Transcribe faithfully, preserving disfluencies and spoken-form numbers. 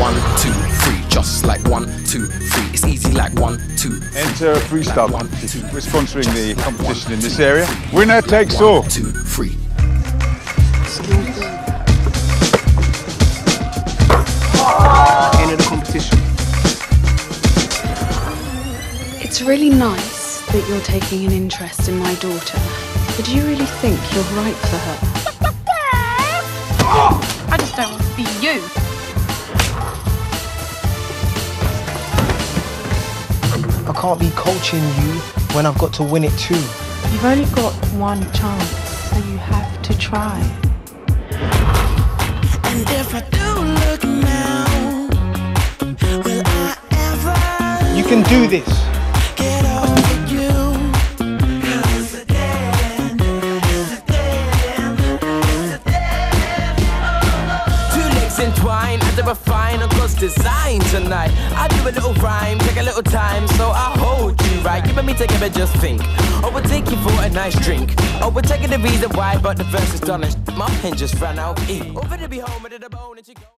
one, two, three. Just like one, two, three. It's easy like one, two, three. Enter a freestyle Like one, competition. two, We're sponsoring just the like competition one, in this two, area. three. Winner takes One, all. two, three. End of the competition. It's really nice that you're taking an interest in my daughter, but do you really think you're right for her? I just don't want to be you. I can't be coaching you when I've got to win it too. You've only got one chance, so you have to try. And if I do look now, will I ever You can do this. get over you? 'Cause the dead, the dead, the dead. Two legs entwined, I do a fine across design tonight. I do a little rhyme, take a little time, so I hold you right. You and me together, just think. Oh, we'll take you for a nice drink. Oh, we're taking the reason why, but the verse is done and my pen just ran out. Eh. Over to be home, I did a bone and she go.